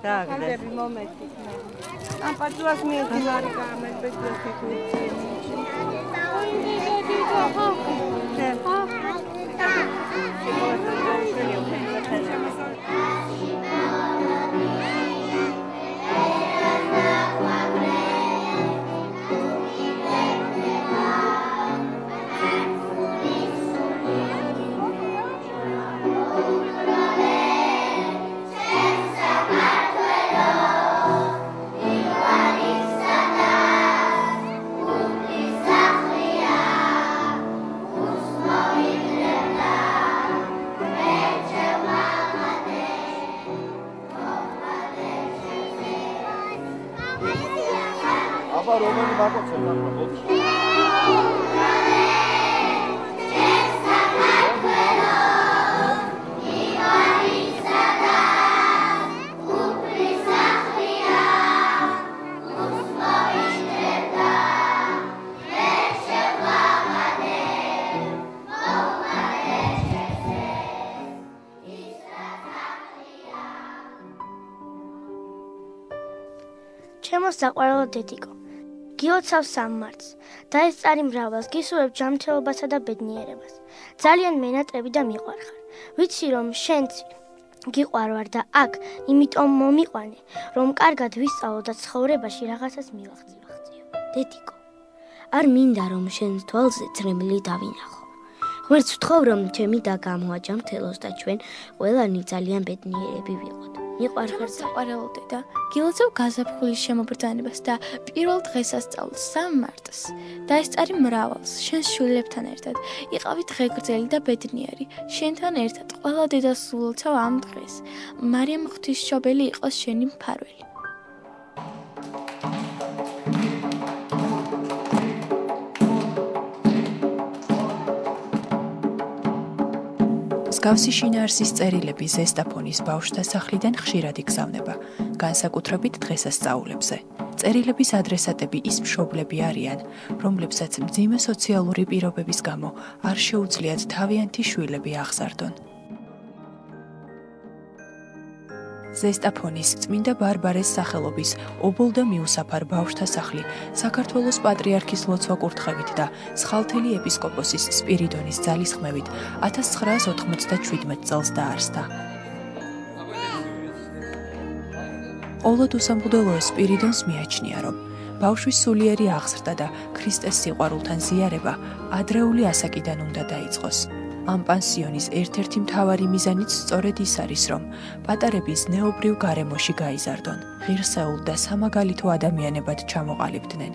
Agnes. Am pățuați mie tinari ca am pe ჩემო საყვარელო დედიკო, გილოცავ სამმარტს და ეს წარი მრავალს გისურვებ ჯანმრთელობასა და ბედნიერებას. ძალიან მენატრები და მიყვარხარ. ვიცი რომ შენც გიყვარვარ და აქ იმიტომ მომიყვანე, რომ კარგად ვისწავლო და ცხოვრებაში რაღაცას მივაღწიო. დედიკო, არ მინდა რომ შენს თვალზე წრემლი დავინახო. ღმერთს ვთხოვ რომ ჩემი და გამოაჯამრთელოს და ჩვენ ყველანი ძალიან ბედნიერები ვიყოთ. მიყვარხარ საყვარელო დედა, გილოცავ გაზაფხულის შემობრძანებას და პირველ დღესასწაულს სამმარტს და ეს წარი მრავალს, შენს შვილებთან ერთად. იყავი დღეგრძელი და ბედნიერი, შენთან ერთად ყველა დედას ულოცავ ამ დღეს. მარიამ ღვთისმშობელი იყოს შენი მფარველი. მსგავსი შინაარსის წერილები ზესტაფონის ბავშვთა სახლიდან ხშირად იგზავნება, განსაკუთრებით დღესასწაულებზე. წერილების ადრესატები ის მშობლები არიან, რომლებსაც მძიმე სოციალური პირობების გამო არ შეუძლიათ თავიანთი შვილები აღზარდონ. ზესტაფონის წმინდა ბარბარეს სახელობის ობოლ და მიუსაფარ ბავშვთა სახლი საქართველოს პატრიარქის ლოცვა კურთხევით და სხალთელი ეპისკოპოსის სპირიდონის ძალისხმევით 1997 წელს დაარსდა. ყოვლად უსამღვდელოო სპირიდონს მიაჩნია, რომ ბავშვის სულიერი აღზრდა და ქრისტეს სიყვარულთან ზიარება ადრეული ასაკიდან უნდა დაიწყოს. ამ პანსიონის ერთ-ერთი მთავარი მიზანიც სწორედ ის არის, რომ პატარები ზნეობრივ გარემოში გაიზარდონ, ღირსეულ და სამაგალითო ადამიანებად ჩამოყალიბდნენ.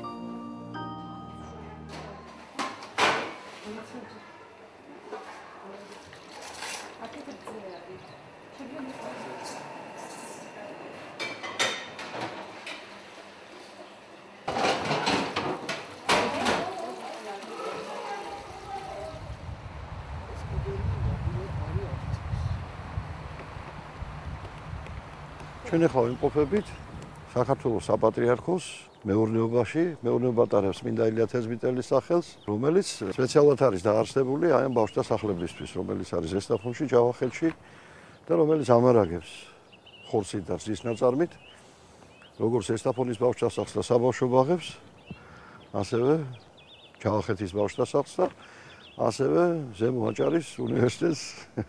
ჩვენ ახლა ვიმყოფებით საქართველოს საპატრიარქოს მეურნეობაში, მეურნეობა ატარებს წმინდა ილია თესბიტელის სახელს, რომელიც სპეციალურად არის დაარსებული აი ამ ბავშვთა სახლებისთვის, რომელიც არის ზესტაფონში, ჯავახეთში და რომელიც ამარაგებს ხორცით და რძის ნაწარმით, როგორც ზესტაფონის ბავშვთა სახლს და საბავშვო ბაღებს, ასევე ჯავახეთის ბავშვთა სახლს და ასევე ზემო აჭარის უნივერსიტეტს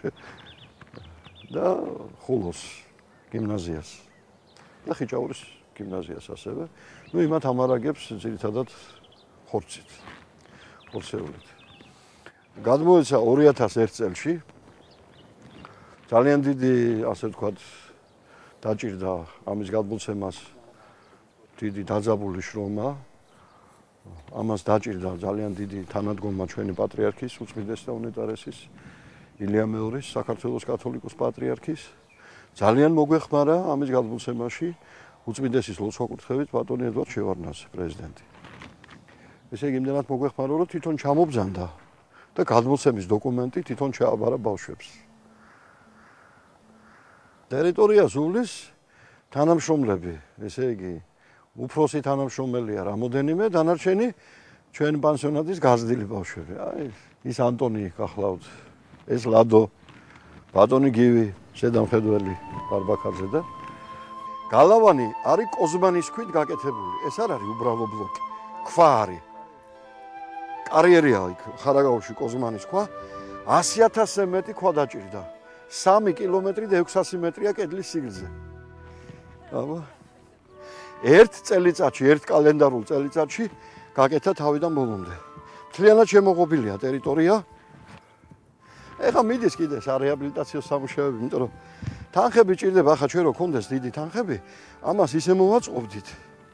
და ხულოს გიმნაზიას და ხიჭაურის გიმნაზიას ასევე. იმათ ამარაგებს ძირითადად ხორცით, ხორცეულით. გადმოეცა 2001 წელში. ძალიან დიდი, ასე ვთქვათ, დაჭირდა ამის გადმოცემას დიდი დაძაბული შრომა. ამას დაჭირდა ძალიან დიდი თანადგომა ჩვენი პატრიარქის, უწმიდეს და უნეტარესის ილია მეორის, საქართველოს კათოლიკოს პატრიარქის. ძალიან მოგვეხმარა ამის გადმოცემაში უწმიდესის ლოცვა კურთხევით ბატონი ედვარდ შევარდნაძე, პრეზიდენტი. ესე იგი, იმდენად მოგვეხმარა, რომ თვითონ ჩამობძანდა და გადმოცემის დოკუმენტი თვითონ ჩააბარა ბავშვებს. ტერიტორია ზულის თანამშრომლები, ესე იგი, უფროსი თანამშრომელია რამოდენიმე, დანარჩენი ჩვენ პანსიონატის გაზრდილი ბავშვები. აი, ის ანტონი გახლავთ, ეს ლადო, ბატონი გივი, შედამხედველი ბარბაქაძე და გალავანი არის კოზმანის ქვით გაკეთებული. ეს არ არის უბრალო ბლოკი. ქვა არის. კარიერია იქ ხარაგაულში კოზმანის ქვა. 100.000-ზე მეტი ქვა დაჭირდა. 3 კილომეტრი და 600 მეტრია კედლის სიგრძე. აბა. ერთ წელიწადში, ერთ კალენდარულ წელიწადში გაკეთა თავიდან ბოლომდე. მთლიანად შემოღობილია ტერიტორია. ეხლა მიდის კიდე სარეაბილიტაციო სამუშაოები, იმიტომ რომ თანხები ჭირდება, ახლა ჩვენ რო გქონდეს დიდი თანხები, ამას ისე მოვაწყობდით.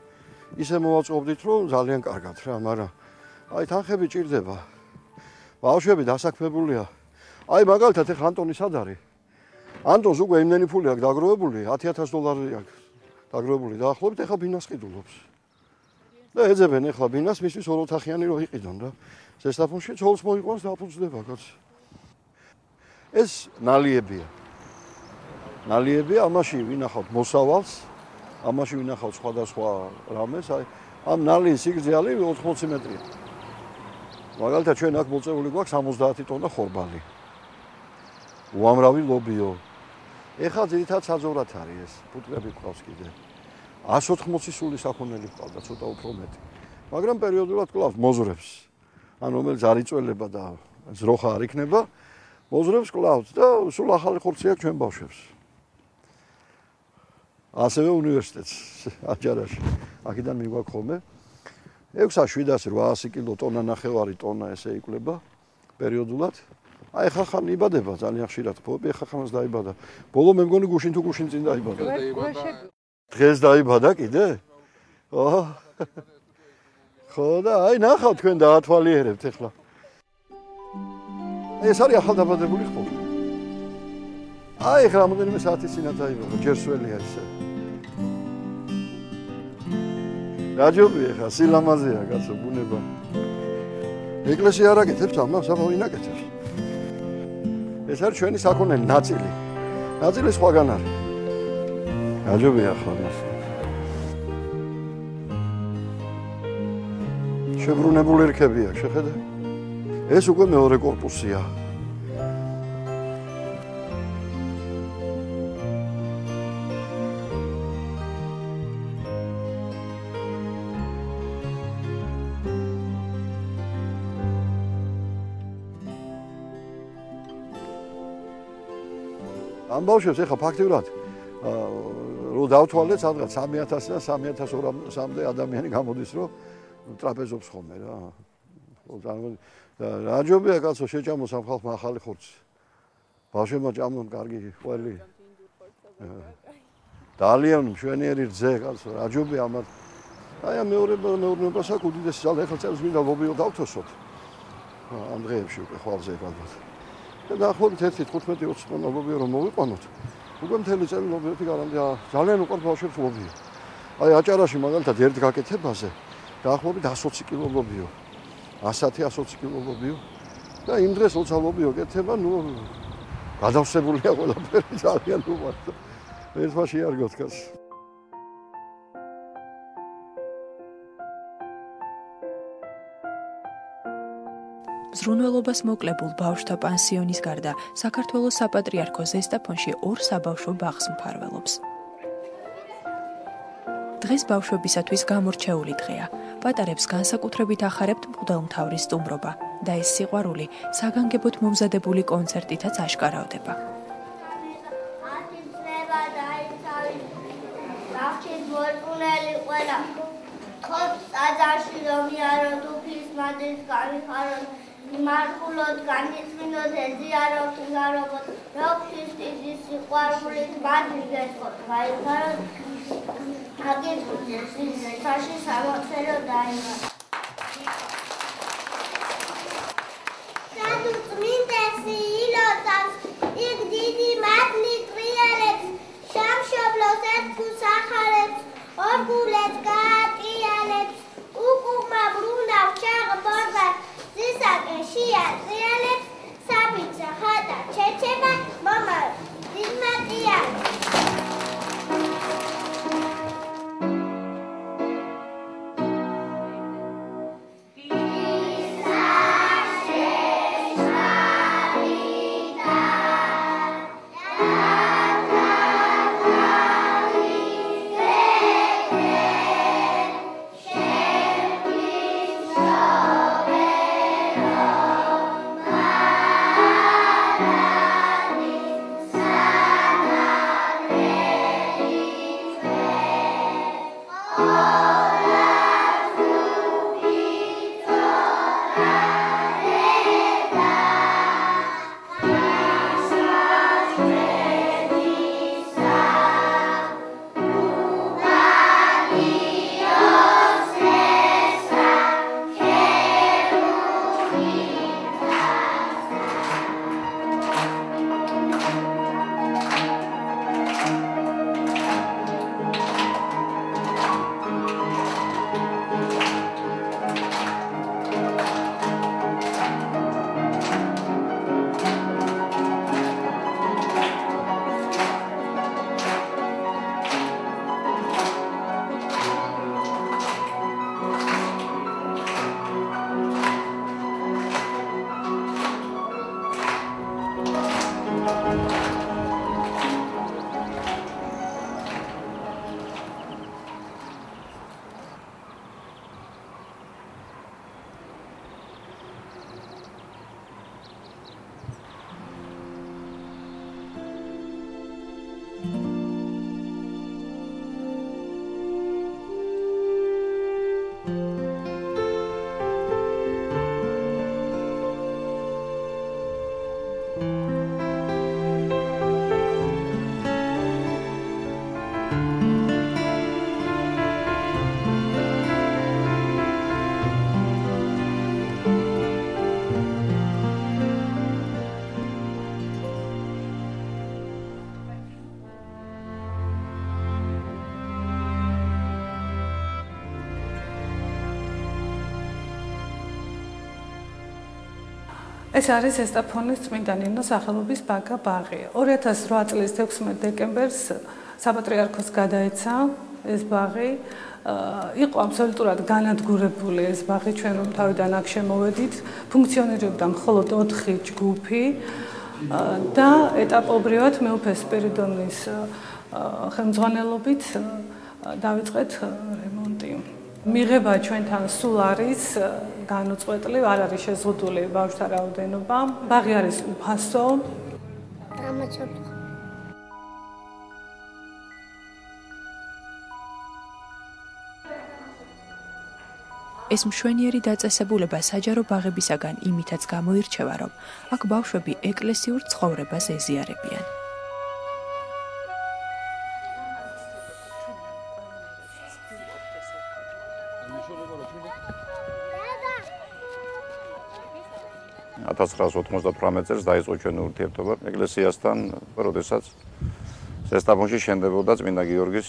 რომ ძალიან კარგად რა, მაგრამ აი თანხები ჭირდება. ბავშვები დასაქმებულია. აი მაგალითად ეხლა ანტონი სად არის? ანტონს უკვე იმდენი ფული აქვს დაგროვებული, $10,000 აქვს დაგროვებული, დაახლოებით ეხლა ბინას ყიდულობს. და ეძებენ ეხლა ბინას, მისთვის ოროთახიანი რო იყიდონ რა. ზესტაფონში ცოლს მოიყვანს და აფუძდება კაც. ეს ნალიებია. ნალიებია, ამაში ვინახავთ მოსავალს, ამაში ვინახავთ სხვადასხვა რამეს, აი ამ ნალიის სიგრძე არის 80 მეტრია. მაგალითად ჩვენ აქ მოწეული გვაქვს 70 ტონა ხორბალი. უამრავი ლობიო. ეხლა ძირითადად საძოვრად არის ეს, ფუტკრები ყავს კიდე. 180 სული საქონელი ყავდა, ცოტა უფრო მეტი. მაგრამ პერიოდულად ყავს მოზრებს. ან რომელიც არ იწველება და ზროხა არ იქნება, მოზრებს ყავს და სულ ახალი ხორცი აქვს ჩვენ ბავშვებს. ასევე უნივერსიტეტს აჯარაში. აქედან მიგვაქვს ხოლმე 600-700 კილო ტონა ნახევარი ტონა ესე იკვლება პერიოდულად. აი ხა ხან იბადება ძალიან ხშირად ფობი, ხა ხანს დაიბადა. ბოლო მე მგონი გუშინ თუ გუშინ წინ დაიბადა. დღეს დაიბადა კიდე? ოჰ. ხო და აი ნახავთ თქვენ დაათვალიერებთ ეხლა. ეს არის ახალდაბადებული ხორი. აი ხა რამოდენიმე საათის წინათ დაიბადა, ჯერსველია ისე. გაჯობია ხა სილამაზეა კაცო ბუნება. ეკლესია არ აკეთებს ამას, აბა ვინ აკეთებს? ეს არის ჩვენი საქონელი ნაწილი. ნაწილი სხვაგან არის. გაჯობია ხა მას. შებრუნებული რქები აქვს, შეხედე? ეს უკვე მეორე კორპუსია. ამ ბავშვებს ეხლა ფაქტიურად რო დავთვალეთ სადღაც 3000-დან 3200-მდე ადამიანი გამოდის რომ ტრაპეზობს ხოლმე რა. რა ჯობია კაცო შეჭამოს ამ ხალხმა ახალი ხორცი. ბავშვებმა ჭამონ კარგი ყველი. ძალიან მშვენიერი რძე კაცო, რა ჯობია ამათ. აი ამ მეურნეობას აქვს უდიდესი ძალა, ეხლა წელს მინდა ლობიო დავთოსოთ. ამ დღეებში უკვე ხვალზე ალბათ. და დაახლოებით 1-15-20 ტონა ლობიო რომ მოვიყვანოთ, უკვე მთელი წელი ლობიოთი გარანტია ძალიან უყვართ ბავშვებს ლობიო. აი აჭარაში მაგალითად ერთ გაკეთებაზე დაახლოებით 120 კილო ლობიო. 110-120 კილო ლობიო. და იმ დღეს 20 ლობიო კეთება, ნუ გადავსებულია ყველაფერი ძალიან უყვართ. ერთმა შეარგოთ კაცს. ზრუნველობას მოკლებულ ბავშვთა პანსიონის გარდა საქართველოს საპატრიარქო ზესტაფონში 2 საბავშვო ბაღს მფარველობს. დღეს ბავშვებისათვის გამორჩეული დღეა. პატარებს განსაკუთრებით ახარებთ მღვდელმთავრის სტუმრობა და ეს სიყვარული საგანგებოდ მომზადებული კონცერტითაც აშკარავდება. მართულოდ განიწმინდოთ ეზიაროთ იგარობოთ როქის ტიზის სიყვარულით მადრიგესხოთ გაიხაროთ აგებუდეს საში სამოცერო დაიმა სადუ წმინდესი ილოცავს იქ დიდი მადლი ტრიალებს შამშობლოს ერთგულს ახარებს ორგულებს გაატიალებს უკუღმა ბრუნავს ჩაღბორბას ზისაკენ შეატრიალებს საბიცა ხატა ჩეჩება მომა დიმატიანს ეს არის ესტაფონის წმინდა ნინოს სახელობის ბაგა ბაღი. 2008 წლის 16 დეკემბერს საპატრიარქოს გადაეცა ეს ბაღი. იყო აბსოლუტურად განადგურებული ეს ბაღი, ჩვენ რომ თავიდან აქ შემოვედით, ფუნქციონირებდა მხოლოდ 4 ჯგუფი და ეტაპობრივად მეუფე სპირიდონის ხელმძღვანელობით დავიწყეთ რემონტი. მიღება ჩვენთან სულ არის განუწყვეტლივ, არ არის შეზღუდული ბავშვთა რაოდენობა. ბაღი არის უფასო. ეს მშვენიერი დაწესებულება საჯარო ბაღებისაგან იმითაც გამოირჩევა, რომ აქ ბავშვები ეკლესიურ ცხოვრებას ეზიარებიან. წელს დაიწყო ჩვენი ურთიერთობა ეკლესიასთან, როდესაც ზესტაფონში შენდებოდა წმინდა გიორგის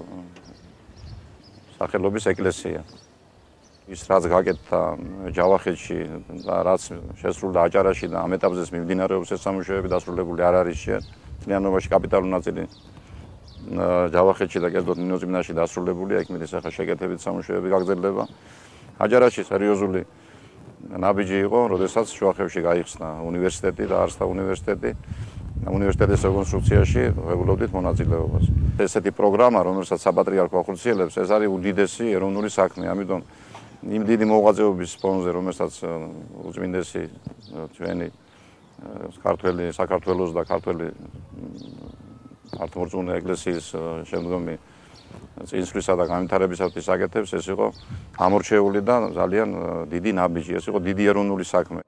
სახელობის ეკლესია. ის რაც გაკეთდა ჯავახეთში და რაც შესრულდა აჭარაში და ამ ეტაპზეც მიმდინარეობს ეს სამუშაოები დასრულებული არ არის შენ. მთლიანობაში კაპიტალური ნაწილი ჯავახეთში და კერძოდ ნინოწმინდაში დასრულებულია, იქ მეტი სახა შეკეთებით სამუშაოები გაგრძელდება. აჭარაში სერიოზული ნაბიჯი იყო, როდესაც შუახევში გაიხსნა უნივერსიტეტი და არსთა უნივერსიტეტი. უნივერსიტეტის რეკონსტრუქციაში ვებულობდით მონაწილეობას. ესეთი პროგრამა, რომელსაც საპატრიარქო ახორციელებს, ეს არის უდიდესი ეროვნული საქმე, ამიტომ იმ დიდი მოღვაწეობის ფონზე, რომელსაც უწმინდესი ჩვენი ქართველი საქართველოს და ქართველი მართლმორწმუნე ეკლესიის შემდგომი წინსვლისა და განვითარებისათვის აკეთებს, ეს იყო ამორჩეული და ძალიან დიდი ნაბიჯი, ეს იყო დიდი ეროვნული საქმე.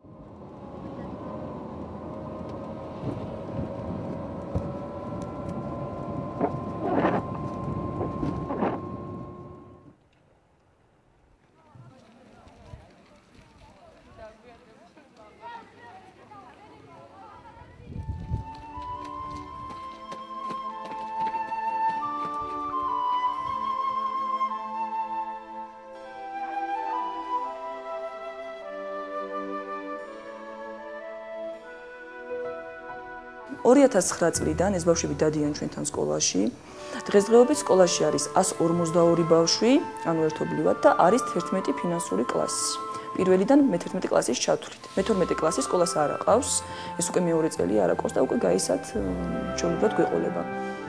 წლიდან ეს ბავშვები დადიან ჩვენთან სკოლაში. დღესდღეობით სკოლაში არის 152 ბავშვი, ანუ ერთობლივად და არის 11 ფინანსური კლასი. პირველიდან მე-11 კლასის ჩათვლით. მე-12 კლასის სკოლას არ აყავს, ეს უკვე მეორე წელი არ აყავს და უკვე გაისად ჩვეულებრივად გვეყოლება.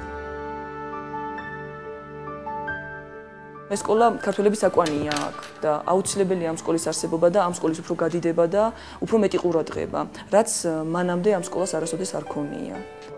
ეს სკოლა ქართველების აკვანია აქ და აუცილებელია ამ სკოლის არსებობა და ამ სკოლის უფრო გადიდება და უფრო მეტი ყურადღება, რაც მანამდე ამ სკოლას არასოდეს არ ქონია.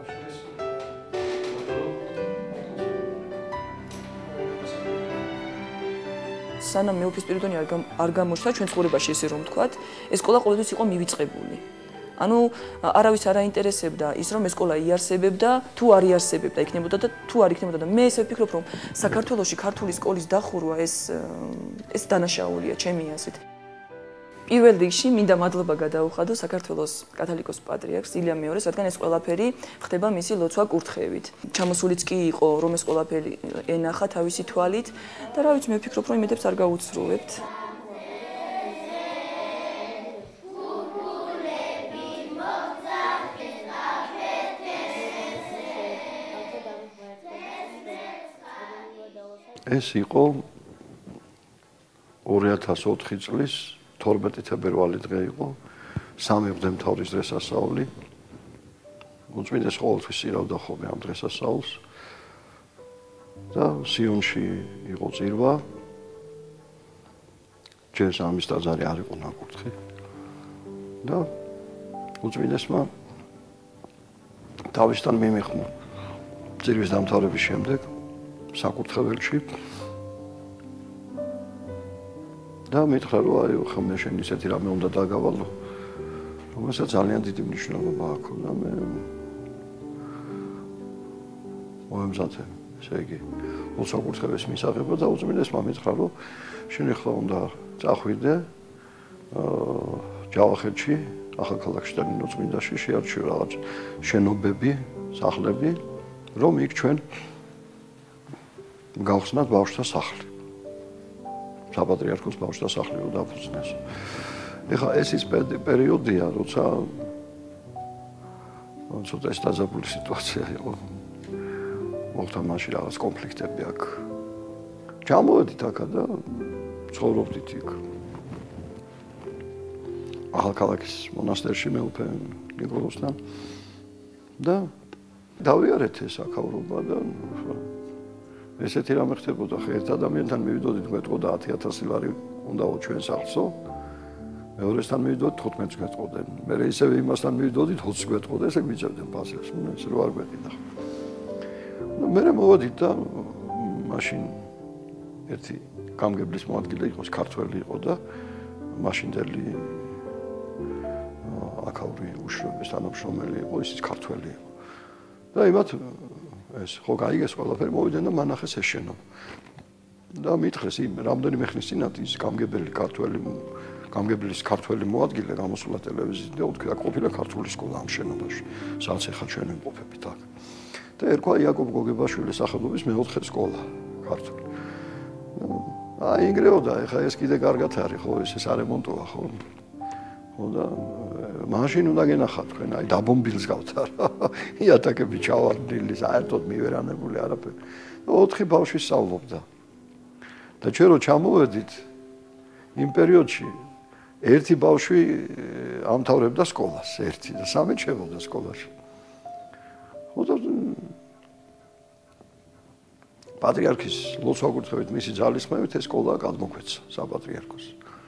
სანამ მეუფე სპირიდონი არ გამოჩნდა ჩვენ ცხოვრებაში, ესე რომ ვთქვათ, ეს სკოლა ყოველთვის იყო მივიწყებული. ანუ არავის არ აინტერესებდა ის რომ ეს სკოლა იარსებებდა, თუ არ იარსებებდა, იქნებოდა და თუ არ იქნებოდა და მე ესე ვფიქრობ რომ საქართველოში ქართული სკოლის დახურვა ეს დანაშაულია ჩემი აზრით. პირველ რიგში მინდა მადლობა გადაუხადო საქართველოს კათოლიკოს პატრიარქს ილია მეორეს, რადგან ეს ყველაფერი ხდება მისი ლოცვა კურთხევით. ჩამოსულიც კი იყო რომ ეს ყველაფერი ენახა თავისი თვალით და რა ვიცი მე ვფიქრობ რომ იმედებს არ გაუცრუებთ. ეს იყო 2004 წლის 12 თებერვალი დღე იყო, სამი მღვდელმთავრის დღესასწაული. უწმინდეს ყოველთვის იღებდა ხოლმე ამ დღესასწაულს. და სიონში იყო წირვა. ჯერ სამის ტაძარი არ იყო ნაკურთხი. და უწმინდესმა თავისთან მიმიხმო წირვის დამთავრების შემდეგ საკურთხეველში და მითხრა რომ აი ხოლმე შენ ისეთი რამე უნდა დაგავალო, რომელსაც ძალიან დიდი მნიშვნელობა აქვს და მე მოემზადე, ესე იგი, საკურთხევლის მისაღებად და უწმინდესმა მითხრა რომ შენ ახლა უნდა წახვიდე ჯავახეთში, ახალქალაქში და ნინოწმინდაში შეარჩიო რაღაც შენობები, სახლები, რომ იქ ჩვენ გავხსნათ ბავშვთა სახლი. საპატრიარქოს ბავშვთა სახლი რომ დაფუძნეს. ეხლა ეს ის პერიოდია, როცა ცოტა ეს დაძაბული სიტუაცია იყო. მოხდა მაშინ რაღაც კონფლიქტები აქ. ჩამოვედით აქა და ცხოვრობდით იქ. ახალქალაქის მონასტერში მეუფე ნიკოლოსთან და დავიარეთ ეს აქაურობა და ესეთი რამე ხდებოდა. ხე ერთ ადამიანთან მივიდოდით, გვეტყოდა 10,000 ლარი უნდაო ჩვენ სახლსო. მეორესთან მივიდოდით 15 გვეტყოდნენ. მე ისევე იმასთან მივიდოდით 20 გვეტყოდა, ესე გვიჭერდნენ ფასებს. ეს რო არ გვეყიდა. მე მოვედით და მაშინ ერთი გამგებლის მოადგილე იყო, ქართველი იყო და მაშინდელი აქაური უშროების თანამშრომელი იყო, ისიც ქართველი იყო. და იმათ ეს ხო გაიგეს ყველაფერი, მოვიდნენ და მანახეს ეს შენობა. და მითხრეს იმ რამდენიმე ხნის წინათ ის გამგებლის ქართველი მოადგილე გამოსულა ტელევიზიით და უთქვა ყოფილა ქართული სკოლა ამ შენობაში, სადაც ახლა ჩვენ ვიმყოფებით აქ. და ერქვა იაკობ გოგებაშვილის სახელობის მეოთხე სკოლა ქართული. აი ინგრეოდა, ახლა ეს კიდე კარგად არის, ხო, ეს არემონტოა, ხო? ხო და მაშინ უნდა გენახათ თქვენ, აი დაბომბილს გავთ არა. იატაკები ჩავარდნილი, საერთოდ მივერანებული არაფერი. 4 ბავშვი სწავლობდა. და ჩვენ რო ჩამოვედით იმ პერიოდში ერთი ბავშვი ამთავრებდა სკოლას, ერთი და სამი ჩემოდა სკოლაში. ხო და პატრიარქის ლოცვა-კურთხევით მისი ძალისხმევით ეს სკოლა გადმოგვეცა საპატრიარქოს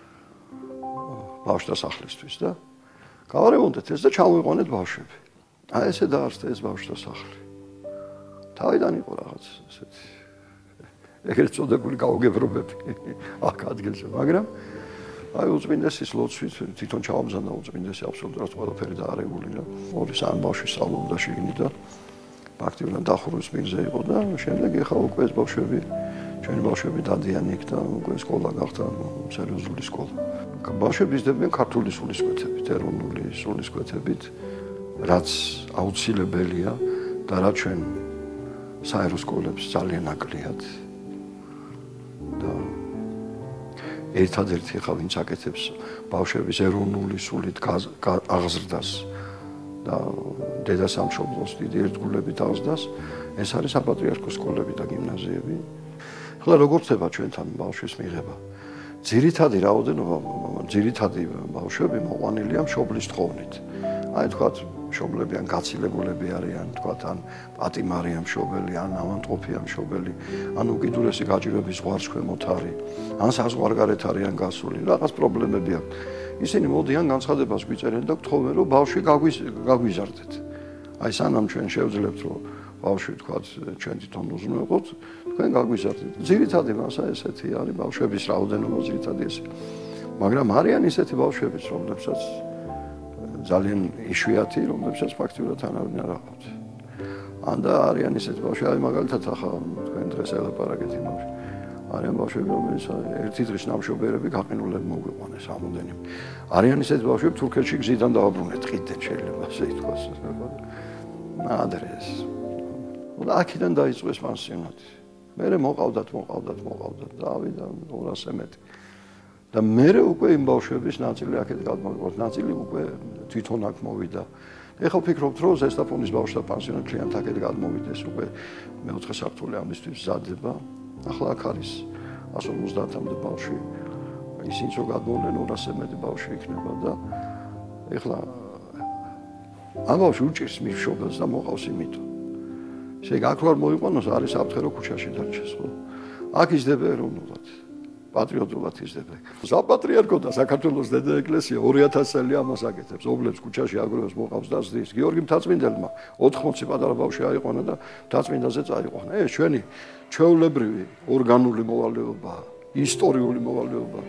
ბავშვთა სახლისთვის და გავარემონტეთ ეს და ჩამოვიყვანეთ ბავშვები. აი ესე დაარსდა ეს ბავშვთა სახლი. თავიდან იყო რაღაც ესეთი ეგრეთ წოდებული გაუგებრობები აქ ადგილზე, მაგრამ აი უწმინდესის ლოცვით თვითონ ჩავამზადა უწმინდესი აბსოლუტურად ყველაფერი დაარეგულინა. 2-3 ბავშვი სწავლობდა შიგნით და ფაქტიურად დახურვის მიღზე იყო და შემდეგ ეხლა უკვე ეს ბავშვები, ჩვენი ბავშვები დადიან იქ და უკვე სკოლა გახდა სერიოზული სკოლა. ბავშვები იზრდებიან ქართული სულისკვეთებით, ეროვნული სულისკვეთებით, რაც აუცილებელია და რაც ჩვენ საერო სკოლებს ძალიან აკლიათ. და ერთადერთი ხა ვინც აკეთებს ბავშვების ეროვნული სულით აღზრდას და დედასამშობლოს დიდი ერთგულებით აღზრდას, ეს არის საპატრიარქოს სკოლები და გიმნაზიები. ახლა როგორ ხდება ჩვენთან ბავშვის მიღება? ძირითადი რაოდენობა, ძირითადი ბავშვები მოყვანილია მშობლის თხოვნით. აი თქვათ მშობლები ან გაცილებულები არიან, თქვათ ან პატიმარია მშობელი, ან ავანტყოფია მშობელი, ან უკიდურესი გაჭირვების ზღვარს ქვემოთ არის, ან საზღვარგარეთ არიან გასული, რაღაც პრობლემები აქვს. ისინი მოდიან განცხადებას გვიწერენ და გთხოვენ რომ ბავშვი გაგვიზარდეთ. აი სანამ ჩვენ შევძლებთ რომ ბავშვი თქვათ ჩვენ თვითონ უზრუნველყოთ, თქვენ გაგვიზარდეთ. ძირითადი მასა ესეთი არის ბავშვების რაოდენობა ძირითადი ეს. მაგრამ არიან ისეთი ბავშვებიც, რომლებსაც ძალიან იშვიათი, რომლებსაც ფაქტიურად ანავინ არ აყავთ. ან და არიან ისეთი ბავშვები, აი მაგალითად ახლა თქვენ დღეს ელაპარაკეთ იმაში. არიან ბავშვები, რომლებიც ერთი დღის ნამშობერები გაყინულები მოგვიყვანეს ამოდენიმე. არიან ისეთი ბავშვები, თურქეთში გზიდან დავაბრუნეთ, ყიდენ შეიძლება ასე ითქვას. ადრეს. და აქედან დაიწყო ეს პანსიონატი. მერე მოყავდათ, დავიდა 200-ზე მეტი. და მერე უკვე იმ ბავშვების ნაწილი აქეთ გადმოიყვანეს, ნაწილი უკვე თვითონ აქ მოვიდა. ეხლა ვფიქრობთ, რომ ზესტაფონის ბავშვთა პანსიონატი ძალიან აქეთ გადმოვიდეს, უკვე მეოთხე საფრთხე ამისთვის მზადდება. ახლა აქ არის 150-მდე ბავშვი. ისინიც რომ გადმოვიდნენ 200-ზე მეტი ბავშვი იქნება და ეხლა ამ ბავშვი უჭირს მიშობელს და მოყავს იმითო. შეიძლება აქ რომ მოიყვანოს, არის საფრთხე რომ ქუჩაში დარჩეს, ხო? აქ იზრდება ეროვნულად. პატრიოტულად იზრდება. საპატრიარქო და საქართველოს დედა ეკლესია 2000 წელი ამას აკეთებს. ობლებს ქუჩაში აგროვებს, მოყავს და ზრდის. გიორგი მთაწმინდელმა 80 პატარა ბავშვი აიყვანა და მთაწმინდაზე წაიყვანა. ეს ჩვენი ჩვეულებრივი ორგანული მოვალეობაა, ისტორიული მოვალეობაა.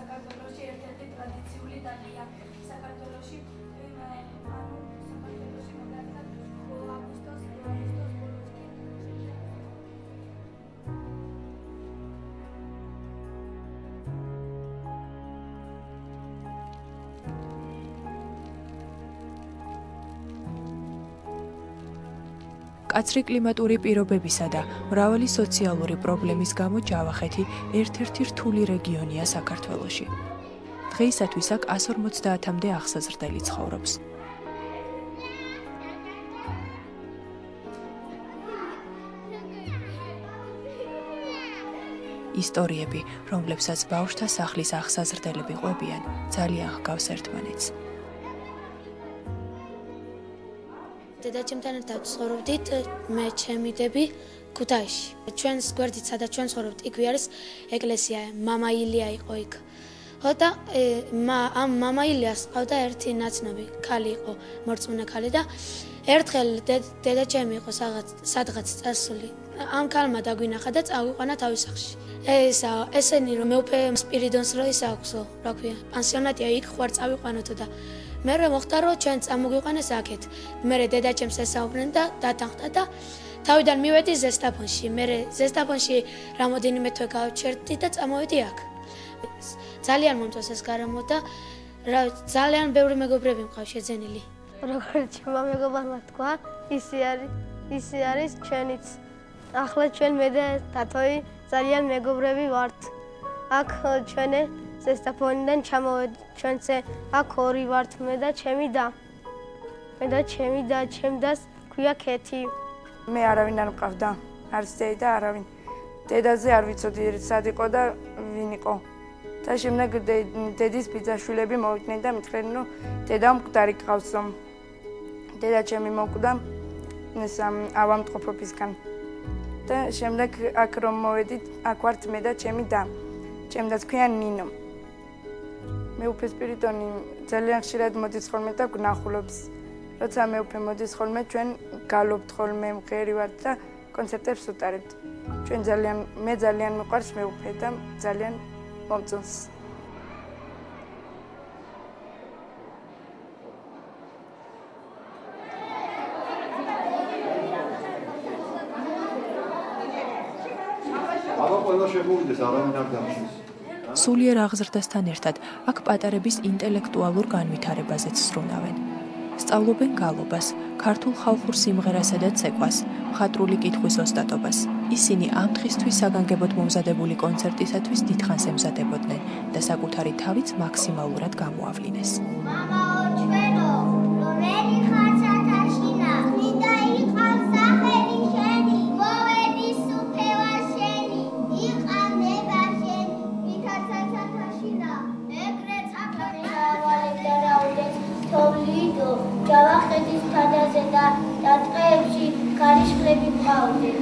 საქართველოში მკაცრი კლიმატური პირობებისა და მრავალი სოციალური პრობლემის გამო ჯავახეთი ერთ-ერთი რთული რეგიონია საქართველოში. დღეისათვის აქ 150-მდე აღსაზრდელი ცხოვრობს. ისტორიები, რომლებსაც ბავშვთა სახლის აღსაზრდელები ყვებიან, ძალიან ჰგავს ერთმანეთს. დედაჩემთან ერთად ცხოვრობდით მე, ჩემი დები ქუთაისში. ჩვენს გვერდით, სადაც ჩვენ ცხოვრობთ, იქვე არის ეკლესია, მამა ილია იყო იქ. ხოდა ამ მამა ილიას ყავდა ერთი ნაცნობი ქალი იყო, მორწმუნე ქალი და ერთხელ დედაჩემი იყო სადღაც წასული. ამ ქალმა დაგვინახა და წავიყვანა თავის სახლში. ესენი რომ მეუფე სპირიდონს რო ის აქვსო, რა ქვია, პანსიონატია, იქ ხوار წავიყვანოთო და მე მოხდა რომ ჩვენ წამოგვიყვანეს აქეთ. მე დედაჩემს ესაუბრნენ და დათანხმდა და თავიდან მივედი ზესტაფონში. მე ზესტაფონში რამოდენიმე თვე გავჩერდი და წამოვედი აქ. ძალიან მომწონს ეს გარემო და ძალიან ბევრი მეგობრები მყავს შეძენილი. როგორც ჩემმა მეგობარმა თქვა, ისე არის ჩვენიც. ახლა ჩვენ მე და თათოი ძალიან მეგობრები ვართ. აქ ჩვენ ზესტაფონიდან ჩამოვედი, ჩვენზე აქ ორი ვართ, მე და ჩემი და. ჩემ დას ქვია ქეთი. მე არავინ არ მყავდა, არც დედა და არავინ. დედაზე არ ვიცოდი სად იყო და ვინ იყო. და შემდეგ დედის ბიძაშვილები მოვიდნენ და მითხრენ რომ დედამ მკვდარი გყავსო. დედა ჩემი მოკვდა ეს ავადმყოფობისგან. და შემდეგ აქ რომ მოვედით, აქ ვართ მე და ჩემი და. ჩემ დას ქვია ნინო. მეუფე სპირიდონი ძალიან ხშირად მოდის ხოლმე და გნახულობს. როცა მეუფე მოდის ხოლმე, ჩვენ გალობთ ხოლმე, მღერი ვართ და კონცერტებს ვუტარებთ. მე ძალიან მიყვარს მეუფე და ძალიან მომწონს. სულიერ აღზრდასთან ერთად აქ პატარების ინტელექტუალურ განვითარებაზეც სრულავენ. სწავლობენ გალობას, ქართულ ხალხურ სიმღერასა და ცეკვას, მხატვრული კითხვის ოსტატობას. ისინი ამ დღისთვის საგანგებოდ მომზადებული კონცერტისათვის დიდხანს ემზადებოდნენ და საკუთარი თავიც მაქსიმალურად გამოავლინეს. მამაო ჩვენო, რომელი ხარ სათაშინა, მინდა იყავს სახელი შენი, მოვედი სუფევა შენი, იყავნება შენი, ვითარცა სათაშინა, ეგრეთ აკრა ვალე დაუდეს თოვლიდო, ჯავახეთის თადაზე და ტყეებში ქარიშხლები მყავდნენ.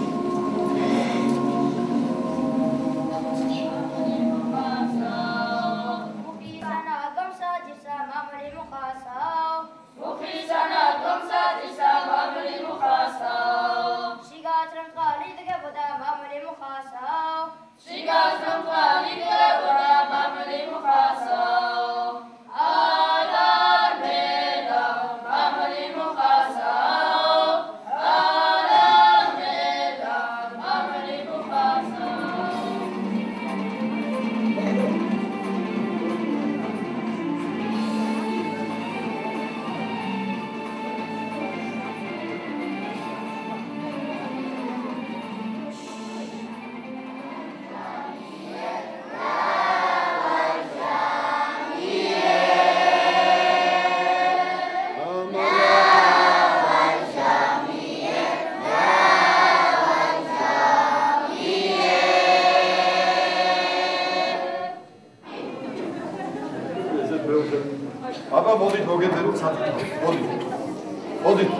აბა მოდით მოგეძებოთ საფრთხე. მოდით. მოდით.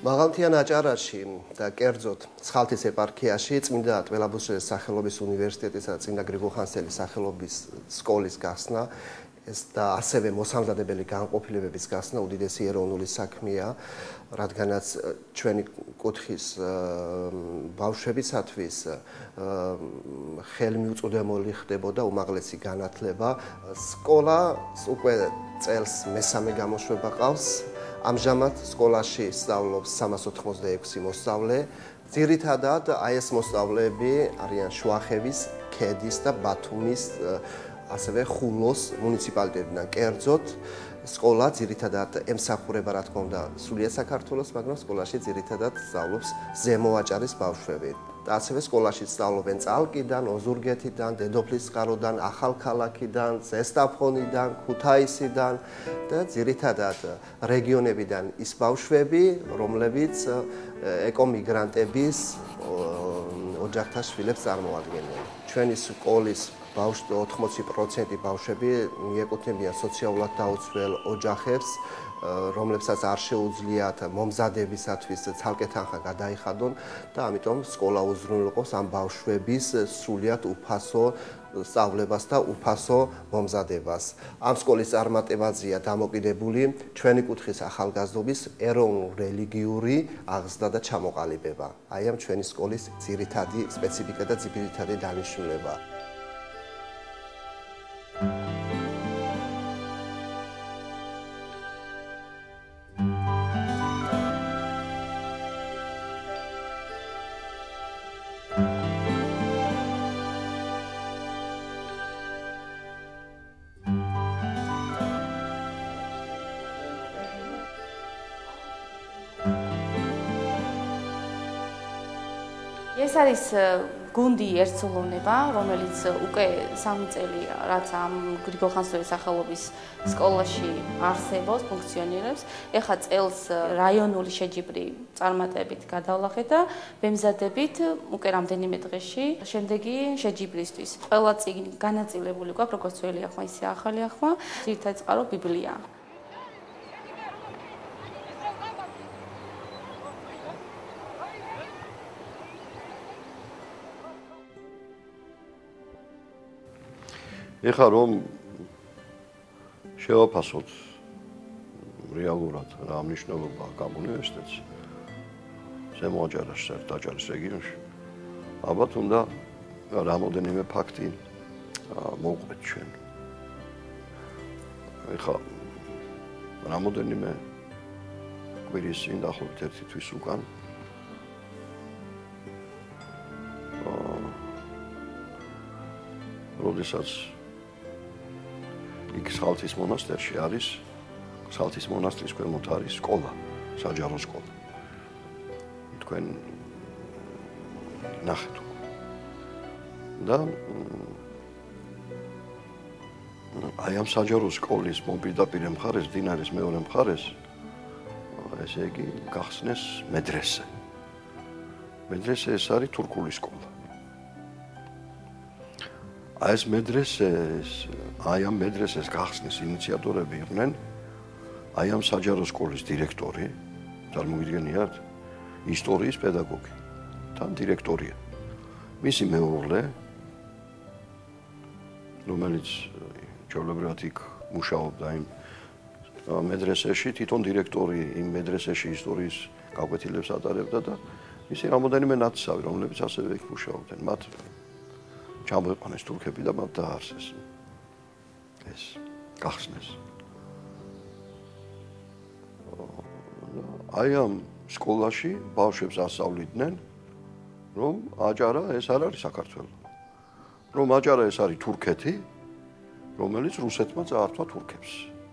მაღალმთიან აჭარაში და კერძოდ ცხალთის ეპარქიაში წმინდა ტველაბუსელის სახელობის უნივერსიტეტისა და წმინდა გრიგოლ ხანძთელის სახელობის სკოლის გახსნა და ასევე მოსამზადებელი განყოფილებების გახსნა უდიდესი ეროვნული საქმეა, რადგანაც ჩვენი კუთხის ბავშვებისათვის ხელმიუწვდომელი ხდებოდა უმაღლესი განათლება. სკოლა უკვე წელს მესამე გამოშვება ყავს. ამჟამად სკოლაში სწავლობს 386 მოსწავლე. ძირითადად აი ეს მოსწავლეები არიან შუახევის, ქედის და ბათუმის, ასევე ხულოს მუნიციპალიტეტიდან. კერძოდ სკოლა ძირითადად ემსახურება რა თქმა უნდა სრულიად საქართველოს, მაგრამ სკოლაში ძირითადად სწავლობს ზემო აჭარის ბავშვები. ასევე სკოლაში სწავლობენ წალკიდან, ოზურგეთიდან, დედოფლისწყაროდან, ახალქალაქიდან, ზესტაფონიდან, ქუთაისიდან და ძირითადად რეგიონებიდან ის ბავშვები, რომლებიც ეკომიგრანტების ოჯახთა შვილებს წარმოადგენენ. ჩვენი სკოლის 80% ბავშვები მიეკუთვნებიან სოციალურად დაუცველ ოჯახებს, რომლებსაც არ შეუძლიათ მომზადებისათვის ცალკე თანხა გადაიხადონ და ამიტომ სკოლა უზრუნველყოფს ამ ბავშვების სრულიად უფასო სწავლებას და უფასო მომზადებას. ამ სკოლის წარმატებაზეა დამოკიდებული ჩვენი კუთხის ახალგაზრდობის ეროვნულ-რელიგიური აღზრდა და ჩამოყალიბება. აი ამ ჩვენი სკოლის ძირითადი სპეციფიკა და ძირითადი დანიშნულება. ეს არის გუნდი ერთსულოვნება, რომელიც უკვე 3 წელი რაც ამ გრიგოლ ხანძთელის სახელობის სკოლაში არსებობს, ფუნქციონირებს. ეხლა წელს რაიონული შეჯიბრი წარმატებით გადავლახეთ და ვემზადებით უკვე რამდენიმე დღეში შემდეგი შეჯიბრისთვის. ყველა წიგნი განაწილებული გვაქვს, როგორც ძველი ახმა, ისე ახალი ახმა, ძირითადი წყარო ბიბლია. ეხლა რომ შევაფასოთ რეალურად რა მნიშვნელობა აქვს უნივერსიტეტს ზემო აჭარაში, საერთაშორისო რეგიონში, ალბათ უნდა რამოდენიმე ფაქტი მოვყვეთ ჩვენ. ეხლა რამოდენიმე კვირის წინ დაახლოებით 1 თვის უკან როდესაც იქ სხალთის მონასტერში არის, სხალთის მონასტრის ქვემოთ არის სკოლა, საჯარო სკოლა. თქვენ ნახეთ უკვე. და აი ამ საჯარო სკოლის მოპირდაპირე მხარეს, დინარის მეორე მხარეს, ესე იგი გახსნეს მედრესე. მედრესე ეს არის თურქული სკოლა. აი ამ მედრესეს გახსნის ინიციატორები იყვნენ აი ამ საჯარო სკოლის დირექტორი, წარმოგიდგენიათ, ისტორიის პედაგოგი, თან დირექტორია. მისი მეუღლე, რომელიც ჩვეულებრივად იქ მუშაობდა იმ მედრესეში, თვითონ დირექტორი იმ მედრესეში ისტორიის გაკვეთილებს ატარებდა და მისი რამოდენიმე ნათესავი, რომლებიც ასევე იქ მუშაობდნენ, მათ ჩამოიყვანეს თურქები და მათ დააარსეს ეს გახსნეს. აი ამ სკოლაში ბავშვებს ასწავლიდნენ, რომ აჭარა ეს არ არის საქართველო. რომ აჭარა ეს არის თურქეთი, რომელიც რუსეთმა წაართვა თურქებს.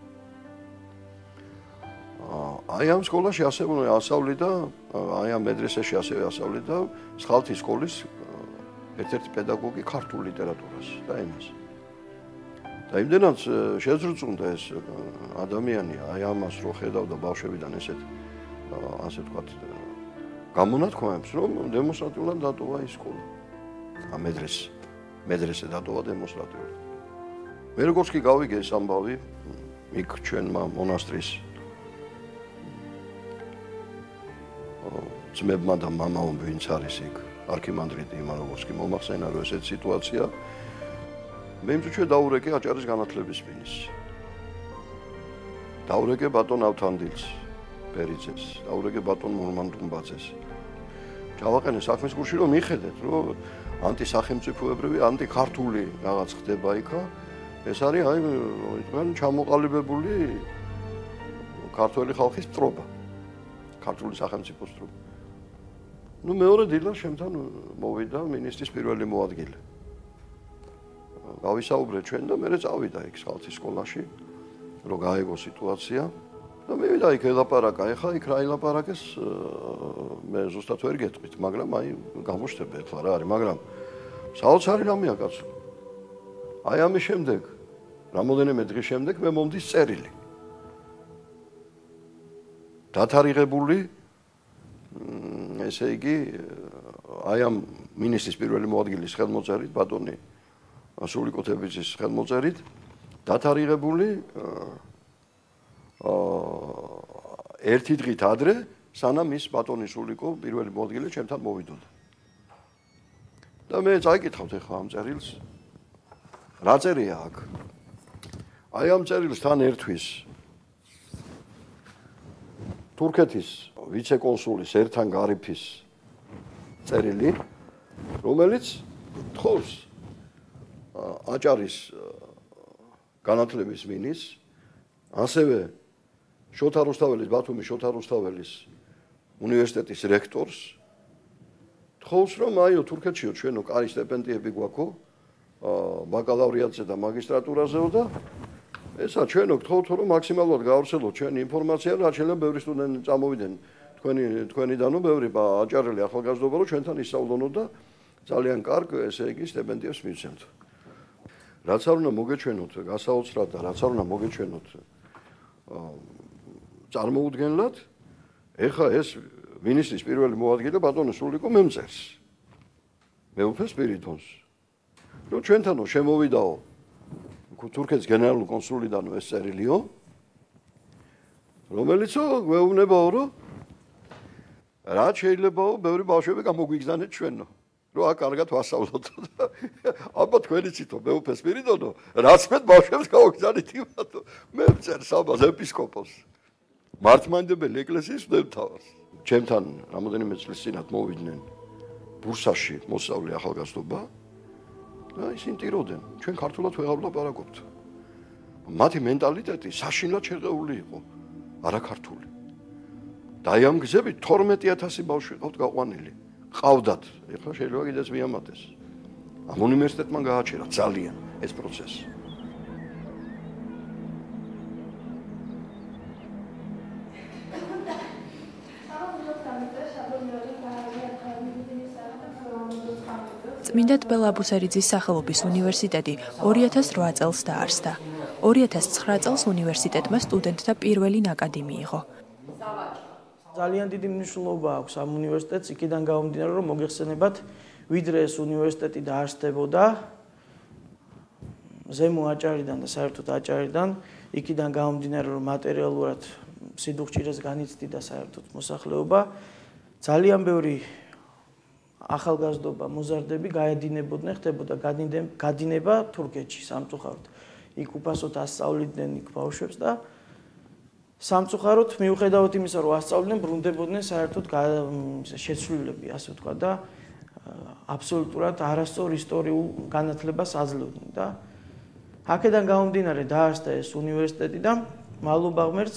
აი ამ სკოლაში ასევე ასწავლიდა, აი ამ მედრესეში ასევე ასწავლიდა სხალთის სკოლის ერთ-ერთი პედაგოგი ქართულ ლიტერატურას და ენას. და იმდენად შეზრწუნდა ეს ადამიანი აი ამას რო ხედავდა ბავშვებიდან ესეთ ასე ვთქვათ გამონათქვამებს, რომ დემონსტრატიულად დატოვა ის სკოლა. ამ მედრესე დატოვა დემონსტრატიულად. მე როგორც კი გავიგე ეს ამბავი, იქ ჩვენმა მონასტრის ძმებმა და მამაომ ვინც არის იქ არქიმანდრიტი იმანოვსკი მომახსენა რომ ესეთ სიტუაცია მე მწუჩვე დაურეკე აჭარის განათლების მინისტრს დაურეკე ბატონ ავთანდილს ბერიძეს დაურეკე ბატონ მურმანდუმბაძეს ჩავაყენე საქმის გულში რომ მიხედეთ რომ ანტისახელმწიფოებრივი ანტიქართული რაღაც ხდება იქა ეს არის აი თქვენ ჩამოყალიბებული ქართველი ხალხის ტრობა ქართული სახელმწიფოს ტრობა ნუ მეორე დილა შემთან მოვიდა მინისტრის პირველი მოადგილე გავისაუბრეთ ჩვენ და მე წავიდა იქ ხალხის სკოლაში რომ გაიგო სიტუაცია და მე ვიდა იქ ელაპარაკა ეხლა იქ რა ელაპარაკეს მე ზუსტად ვერ გეტყვით მაგრამ აი გამოჩნდება ეხლა რა არის მაგრამ საოცარი რამეა კაცო აი ამის შემდეგ რამოდენიმე დღის შემდეგ მე მომდის წერილი დათარიღებული ესე იგი აი ამ მინისტრის პირველი მოადგილის ხელმოწერით ბატონი სულიკოთებიძის ხელმოწერით დათარიღებული ერთი დღით ადრე სანამ ის ბატონი სულიკო პირველი მოადგილე ჩემთან მოვიდოდა და მე წაიკითხავთ ახლა ამ წერილს რა წერია აქ აი ამ წერილს თან ერთვის თურქეთის ვიცე-კონსულის ერთან გარიფის წერილი რომელიც თხოვს აჭარის განათლების მინისტრს ასევე შოთა რუსთაველის ბათუმის შოთა რუსთაველის უნივერსიტეტის რექტორს თხოვს რომ აიო თურქეთშიო ჩვენო კარი სტიპენდიები გვაქვს ბაკალავრიატზე და მაგისტრატურაზეო და ესა ჩვენო გთხოვთ რომ მაქსიმალურად გავრცელოთ ჩვენი ინფორმაცია რა შეიძლება ბევრი სტუდენტი წამოვიდნენ თქვენიდანო ბევრი აჭარელი ახალგაზრდობა რომ ჩვენთან ისწავლონო და ძალიან კარგ ესე იგი სტიპენდიებს მივცემთ რაც არ უნდა მოგეჩვენოთ გასაოცრად და რაც არ უნდა მოგეჩვენოთ წარმოუდგენლად ეხა ეს მინისტრის პირველი მოადგილე ბატონი სულიკო მემწერს მეუფე სპირიდონს რომ ჩვენთანო შემოვიდაო თურქეთის გენერალური კონსულიდანო ეს წერილიო რომელიცო გვეუბნებაო რომ რა შეიძლებაო ბევრი ბავშვები გამოგვიგზავნეთ ჩვენო რომ აქ კარგად ვასწავლოთ და აბა თქვენი ცითო მეუფე სპირიდონო რაც მე ბავშვებს გავგზავნით იმათო მე მწერს ამას ეპისკოპოსს მართლმადიდებელი ეკლესიის მდევთავს ჩემთან რამოდენიმე წლის წინათ მოვიდნენ ბურსაში მოსავლე ახალგაზრდობა და ისინი ტიროდნენ ჩვენ ქართულად ვეღარ ვლაპარაკობთ მათი მენტალიტეტი საშინლად შეგეული იყო არაქართული და აი ამ გზებით 12000 ბავშვი ყავთ გაყვანილი ყავდათ ეხლა შეიძლება კიდეც მიამატეს ამ უნივერსიტეტმა გააჩერა ძალიან ეს პროცესი წმინდა ტბელ აბუსერიძის სახელობის უნივერსიტეტი 2008 წელს დაარსდა. 2009 წელს უნივერსიტეტმა სტუდენტთა პირველი ნაკადი მიიღო. ძალიან დიდი მნიშვნელობა აქვს ამ უნივერსიტეტს იქიდან გამომდინარე რომ მოგეხსენებათ ვიდრე ეს უნივერსიტეტი დაარსდებოდა ზემო აჭარიდან და საერთოდ აჭარიდან იქიდან გამომდინარე რომ მატერიალურად სიდუხჭირეს განიცდიდა საერთოდ მოსახლეობა ძალიან ბევრი ახალგაზრდობა მოზარდები გაედინებოდნენ ხდებოდა გადინება თურქეთში სამწუხაროდ იქ უფასოდ ასწავლიდნენ იქ ბავშვებს და სამწუხაროდ მიუხედავად იმისა რომ ასწავლიდნენ ბრუნდებოდნენ საერთოდ შეცვლილები ასე ვთქვა და აბსოლუტურად არასწორ ისტორიულ განათლებას აძლევდნენ და აქედან გამომდინარე დაარსდა ეს უნივერსიტეტი და მადლობა ღმერთს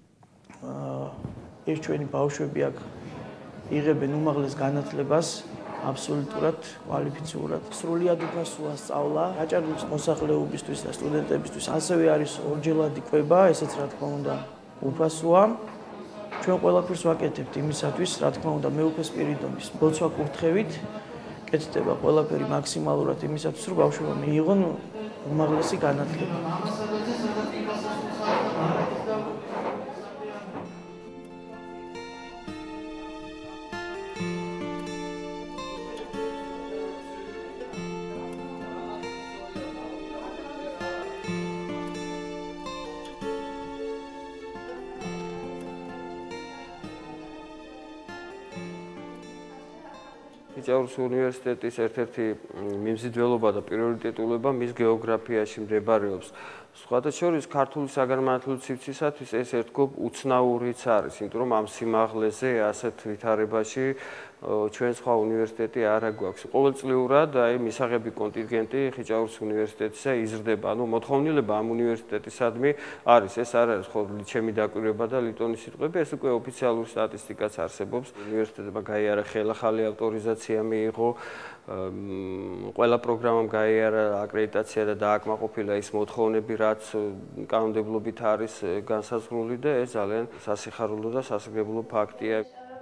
ეს ჩვენი ბავშვები აქ იღებენ უმაღლეს განათლებას აბსოლუტურად კვალიფიცირებულად სრულიად უფასოა სწავლა აჭარის მოსახლეობისთვის და სტუდენტებისთვის ასევე არის ორჯერადი კვება ესეც რა თქმა უნდა უფასოა ჩვენ ყველაფერს ვაკეთებთ იმისათვის რა თქმა უნდა მეუფე სპირიდონის ბოცვა კურთხევით კეთდება ყველაფერი მაქსიმალურად იმისათვის რომ ბავშვებმა მიიღონ უმაღლესი განათლება ხიჭაურის უნივერსიტეტის ერთ-ერთი მიმზიდველობა და პრიორიტეტულობა მის გეოგრაფიაში მდებარეობს. სხვათა შორის ქართული საგანმანათლებლო ცივცისათვის ეს ერთგულ უცნაურიც არის, იმიტომ რომ ამ სიმაღლეზე ასეთ ვითარებაში ჩვენ სხვა უნივერსიტეტი არ აგვაქვს. ყოველწლიურად აი მისაღები კონტინგენტი ხიჭაურის უნივერსიტეტისა იზრდება. ანუ მოთხოვნილება ამ უნივერსიტეტისადმი არის, ეს არ არის ხო ჩემი დაკვირვება და ლიტონის სიტყვები, ეს უკვე ოფიციალური სტატისტიკაც არსებობს. უნივერსიტეტმა გაიარა ხელახალი ავტორიზაცია მიიღო, ყველა პროგრამამ გაიარა აკრედიტაცია და დააკმაყოფილა ის მოთხოვნები, რაც კანონმდებლობით არის განსაზღვრული და ეს ძალიან სასიხარულო და სასარგებლო ფაქტია.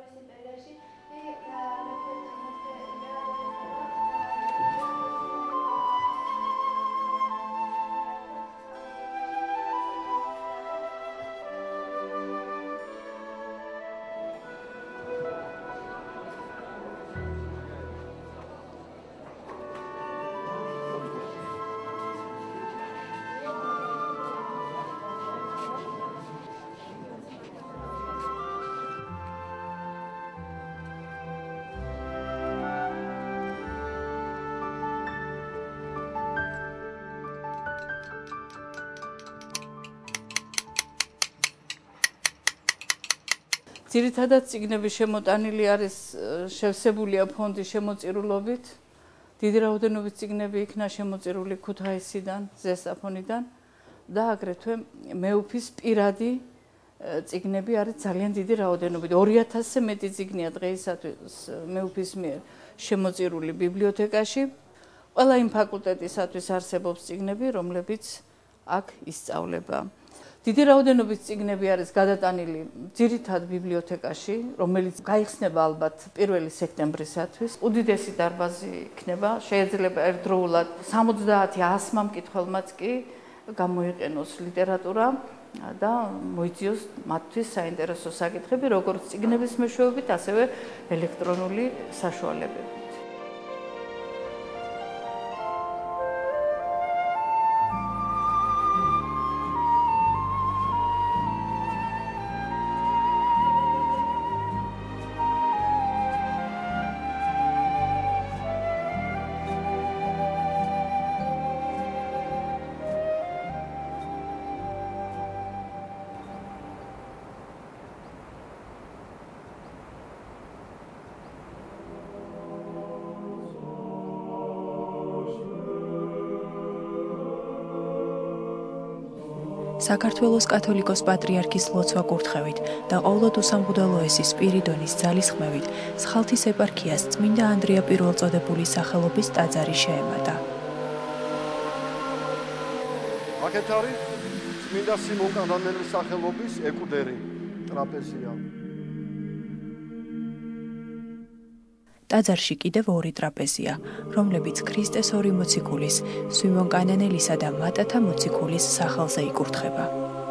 ძირითადად წიგნები შემოტანილი არის შევსებულია ფონდის შემოწირულობით. დიდი რაოდენობით წიგნები იქნა შემოწირული ქუთაისიდან, ზესაფონიდან და აგრეთვე მეუფის პირადი წიგნები არის ძალიან დიდი რაოდენობით. 2000-ზე მეტი წიგნია დღეისათვის მეუფის მიერ შემოწირული ბიბლიოთეკაში. ყველა იმ ფაკულტეტისათვის არსებობს წიგნები, რომლებიც აქ ისწავლება. დიდი რაოდენობით წიგნები არის გადატანილი ძირითად ბიბლიოთეკაში, რომელიც გაიხსნება ალბათ 1 სექტემბრისათვის. უდიდესი დარბაზი იქნება, შეიძლება ერთდროულად 70-100 მკითხველმაც კი გამოიყენოს ლიტერატურა და მოიწიოს მათთვის საინტერესო საკითხები, როგორც წიგნების მეშვეობით, ასევე ელექტრონული საშუალებებით. საქართველოს კათოლიკოს პატრიარქის ლოცვა კურთხევით და ყოვლად უსამბუდელოესის სპირიდონის ძალის ხმევით სხალთის ეპარქიას წმინდა ანდრია პირველწოდებულის სახელობის ტაძარი შეემატა. აქეთ არის წმინდა სიმონ კანონელის სახელობის ეკვდერი ტრაპეზია. ტაძარში კიდევ 2 ტრაპეზია, რომლებიც ქრისტეს ორი მოციქულის, სიმონ კანონელისა და მატათა მოციქულის სახელზე იკურთხება.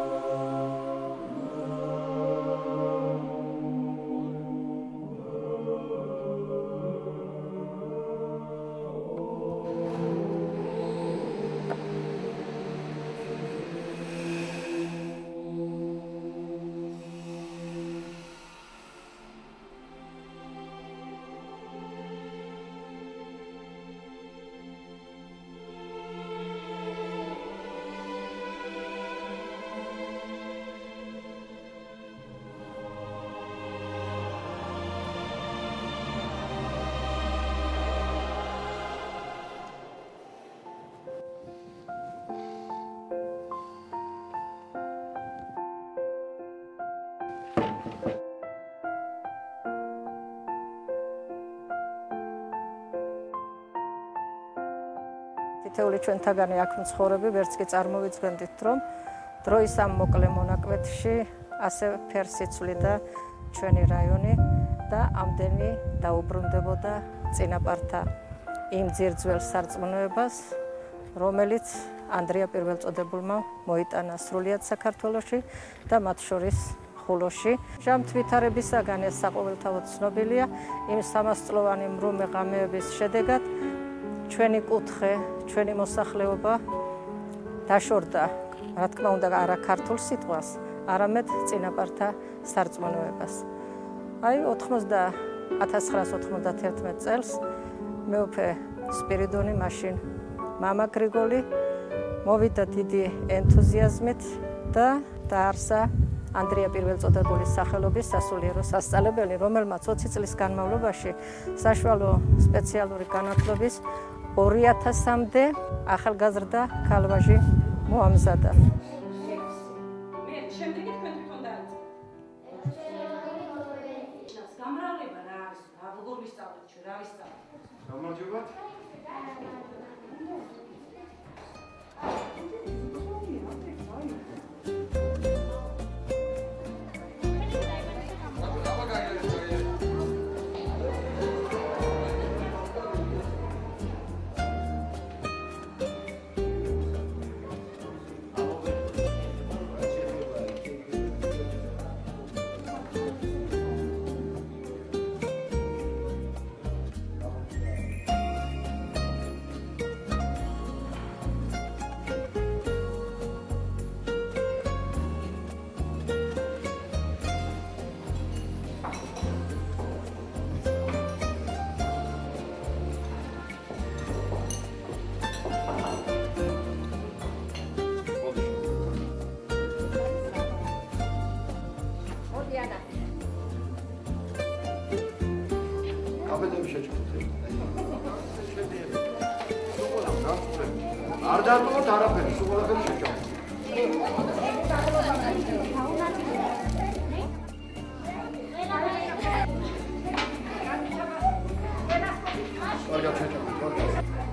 თითოეული ჩვენთაგანი აქ მცხოვრები ვერც კი წარმოვიდგენდით, რომ დროის ამ მოკლე მონაკვეთში ასე ფერს იცვლიდა ჩვენი რაიონი და ამდენი დაუბრუნდებოდა წინაპართა იმ ძირძველ სარწმუნოებას, რომელიც ანდრია პირველწოდებულმა მოიტანა სრულიად საქართველოში და მათ შორის ხულოში. ჟამთ ვითარებისაგან ეს საყოველთაოდ ცნობილია, იმ სამასწლოვანი მრუმე ღამეების შედეგად ჩვენი კუთხე, ჩვენი მოსახლეობა დაშორდა, რა თქმა უნდა, არა ქართულ სიტყვას, არამედ წინაპართა სარწმუნოებას. აი 90 1991 წელს მეუფე სპირიდონი მაშინ მამა გრიგოლი მოვიდა დიდი ენთუზიაზმით და დაარსა ანდრია პირველწოდებული სახელობის სასულიერო სასწავლებელი, რომელმაც 20 წლის განმავლობაში საშუალო სპეციალური განათლების 2000-მდე ახალგაზრდა ქალვაჟი მოამზადა. არ დატოვოთ არაფერი, სულ ყველაფერი შეჭამ. კარგად შეჭამ, კარგად.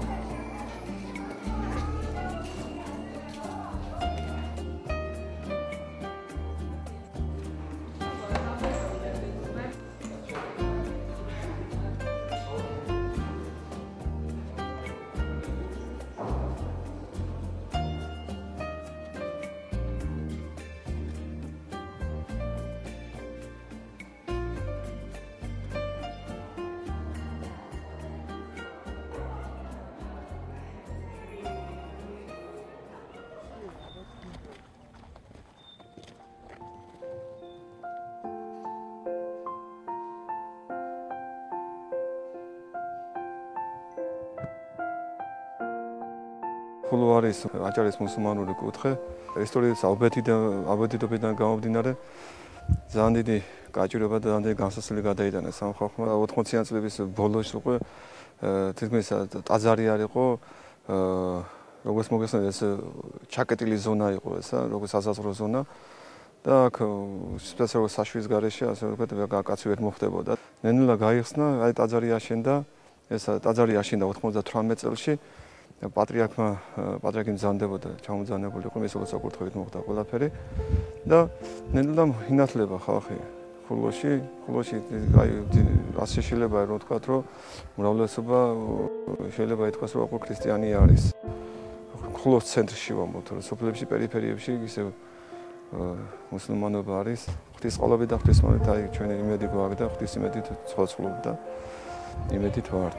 ხოლო არის აჭარის მუსულმანური კუთხე, ისტორიის ალბათიდობიდან გამომდინარე ძალიან დიდი გაჭირვება და ძალიან დიდი განსასწრელი გადაიტანა სამხალხომა. 80-იან წლების ბოლოს უკვე თითქმის ტაძარი არ იყო, როგორც მოგესწრებთ, ეს ჩაკეტილი ზონა იყო ესა, როგორც საზაზღვრო ზონა და აქ სპეციალურ საშუის გარეშე, ასე ვთქვათ, კაცი ვერ მოხდებოდა. ნენელა გაიხსნა, აი ტაძარი აშენდა, ეს ტაძარი აშენდა 98 წელს. პატრიარქი მზანდებოდა, ჩამოძანებული იყო, მისაუბრა საკურთხევით მოხდა ყველაფერი და ნენელა ინათლება ხალხი ხულოში აი ასე შეიძლება რომ ვთქვათ, რომ უმრავლესობა შეიძლება ითქვას, რომ ახლა ქრისტიანი არის. ხულოს ცენტრში ვამბობთ, რომ სოფლებში, პერიფერიებში ისე მუსულმანობა არის. ღვთისმწყალობით და ღვთისმობით აი ჩვენი იმედი გვაქვს და ღვთის იმედით ცხოვრობთ და იმედით ვართ.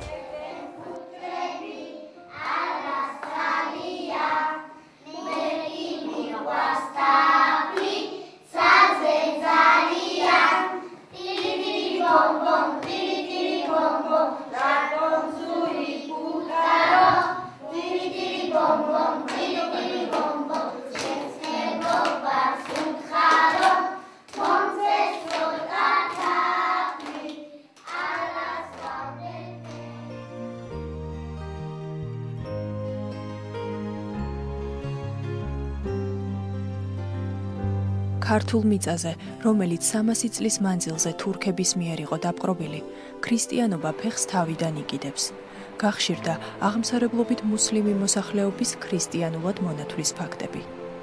ქართულ მიწაზე, რომელიც 300 წლის მანძილზე თურქების მიერ იყო დაპყრობილი, ქრისტიანობა ფეხს თავიდან იკიდებს. გახშირდა აღმსარებლობით მუსლიმი მოსახლეობის ქრისტიანულად მონათვლის ფაქტები.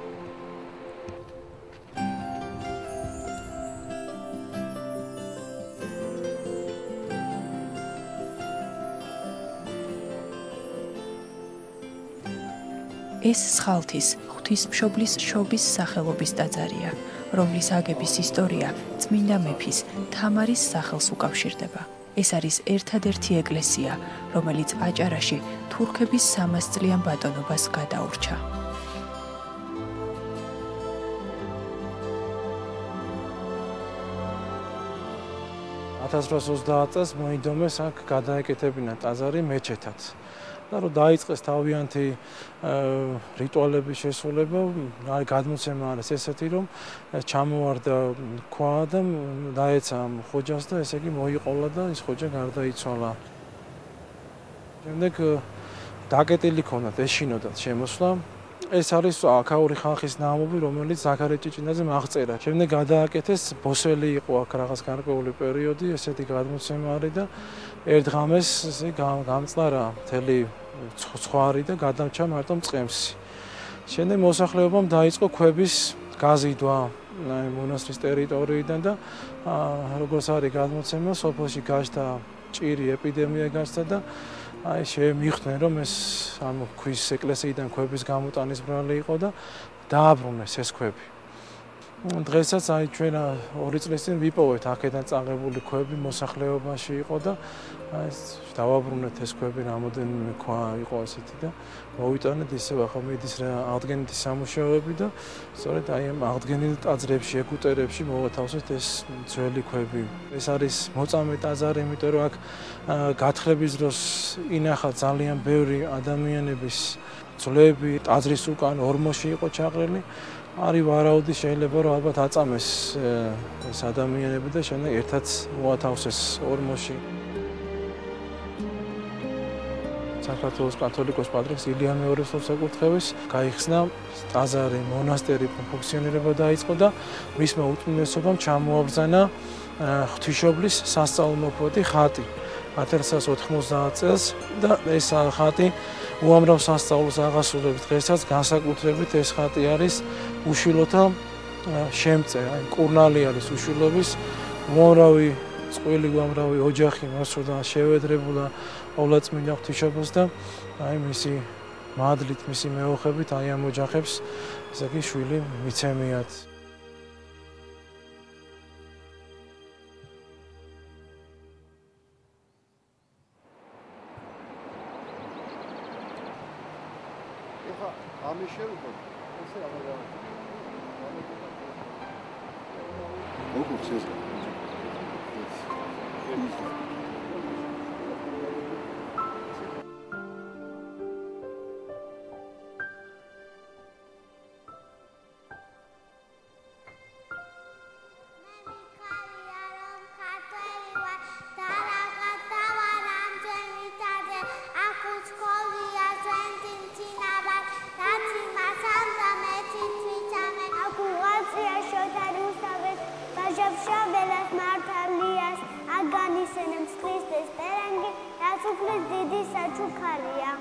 ეს სხალთის ღვთისმშობლის შობის სახელობის ტაძარია, რომლის აგების ისტორია წმინდა მეფის თამარის სახელს უკავშირდება. ეს არის ერთადერთი ეკლესია, რომელიც აჭარაში თურქების 300 წლიან ბატონობას გადაურჩა. 1830 წელს მოიდომეს აქ გადაეკეთებინა ტაძარი მეჩეთად. და რომ დაიწყეს თავიანთი რიტუალების შესრულება, გადმოცემა არის ესეთი, რომ ჩამოვარდა ქვა და დაეცა ხოჯას და ესე იგი მოიყოლა და ის ხოჯა გარდაიცვალა. შემდეგ დაკეტილი ქონდათ, ეშინოდათ შემოსვლა. ეს არის აქაური ხალხის ნამობი, რომელიც ზაქარე ჭიჭინაძემ აღწერა. შემდეგ გადააკეთეს, ბოსელი იყო აქ რაღაც გარკვეული პერიოდი, ესეთი გადმოცემა არის და ერთ ღამეს ესე გამწლა რა, მთელი ცხვარი და გადამჭა მარტო მწყემსი. შემდეგ მოსახლეობამ დაიწყო ქვების გაზიდვა მონასტრის ტერიტორიიდან და როგორც არის გადმოცემა, სოფელში გაჩნდა ჭირი ეპიდემია გაჩნდა და აი შემიხვდნენ რომ ეს ანუ ქვის ეკლესიიდან ქვების გამოტანის ბრალი იყო და დააბრუნეს ეს ქვები. დღესაც აი ჩვენ 2 წლის წინ ვიპოვეთ აქედან წაღებული ქვები მოსახლეობაში იყო და აი დავაბრუნეთ ეს ქვები რამოდენიმე ქვა იყო ასეთი და მოვიტანეთ ისევ ახლა მიდის რა აღდგენითი სამუშაოები და სწორედ აი ამ აღდგენილ ტაძრებში, ეგვტერებში მოვათავსეთ ეს ძველი ქვები. ეს არის მოწამე ტაძარი, იმიტომ რომ აქ გათხრების დროს ინახა ძალიან ბევრი ადამიანების ძვლები, ტაძრის უკან ორმოში იყო ჩაყრილი. არის ვარაუდი შეიძლება რომ ალბათ აწამეს ეს ადამიანები და შემდეგ ერთად მოათავსეს ორმოში. საქართველოს კათოლიკოს პატრიარქს ილია მეორეს უსაკუთრების გაიხსნა ტაძარი, მონასტერი ფუნქციონირება დაიწყო და მისმა უწმინდესობამ ჩამოაბრძანა ღვთისმშობლის სასწაულმოქმედი ხატი 1190 წელს და ეს ხატი უამრავ სასწაულს აღასრულებს. დღესაც განსაკუთრებით ეს ხატი არის უშვილოთა შემწე, აი კურნალი არის უშვილობის უამრავი წყვილი, უამრავი ოჯახი მოსწოდა, შევედრებულა ყოვლადწმინდა ღვთისმშობელს და აი მისი მადლით, მისი მეოხებით აი ამ ოჯახებს ესე იგი შვილი მიცემიათ. ამის შეუძლო ესე აღარ როგორც ეს Agani senem Christes perengi, das ufles didi saçu kariya.